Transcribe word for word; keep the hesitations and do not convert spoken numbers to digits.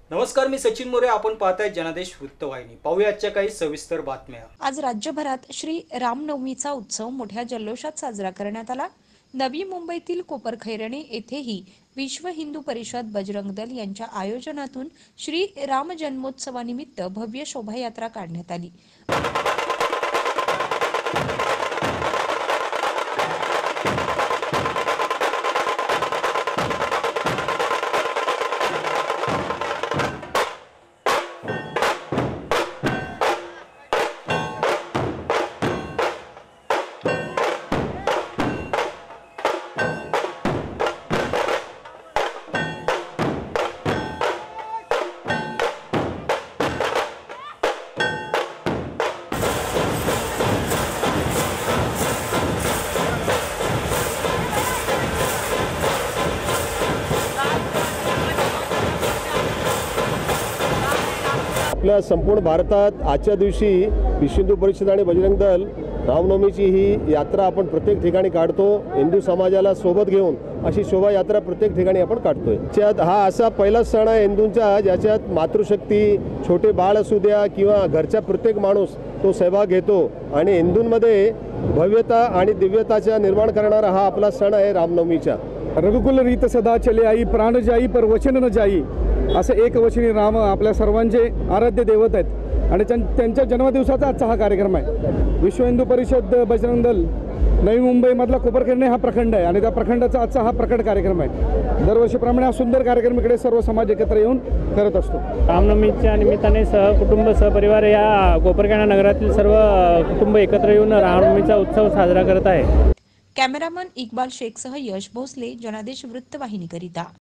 नमस्कार, मी सचिन मोरे. आपण पाहताय जनादेश वृत्तवाहिनी. पाहूया आजच्या काही सविस्तर बातम्या. आज राज्यभरात श्री रामनवमीचा उत्सव मोठ्या जल्लोषात साजरा करण्यात आला. नवी मुंबईतील कोपरखैरणे येथेही विश्व हिंदू परिषद बजरंग दल यांच्या आयोजनातून श्री राम जन्मोत्सवानिमित्त भव्य शोभायात्रा काढण्यात आली. आपल्या संपूर्ण भारतात आजच्या दिवशी विश्व हिंदू परिषद आणि बजरंग दल रामनवमीची ही यात्रा आपण प्रत्येक ठिकाणी काढतो. हिंदू समाजाला सोबत घेऊन अशी शोभायात्रा प्रत्येक ठिकाणी आपण काढतोय. त्यात हा असा पहिला सण आहे हिंदूंचा ज्याच्यात मातृशक्ती, छोटे बाळ असू द्या किंवा घरचा प्रत्येक माणूस तो सहभाग घेतो आणि हिंदूंमध्ये भव्यता आणि दिव्यताचा निर्माण करणारा हा आपला सण आहे रामनवमीचा. रघुकुल रीत सदा चले आई, प्राण जाई पर वचन न जाई, असे एकवचनी राम आपल्या सर्वांचे आराध्य दैवत आहेत आणि त्यांच्या जन्मदिवसाचा आजचा हा कार्यक्रम आहे. विश्व हिंदू परिषद बजरंग दल नवी मुंबईमधला कोपरखैरणे हा प्रखंड आहे आणि त्या प्रखंडाचा आजचा हा प्रकट कार्यक्रम आहे. दरवर्षीप्रमाणे हा सुंदर कार्यक्रम इकडे सर्व समाज एकत्र येऊन करत असतो. रामनवमीच्या निमित्ताने सहकुटुंब सहपरिवार या कोपरखैरणे नगरातील सर्व कुटुंब एकत्र येऊन रामनवमीचा उत्सव साजरा करत आहे. कॅमेरामन इक्बाल शेखसह यश भोसले, जनादेश वृत्तवाहिनीकरिता.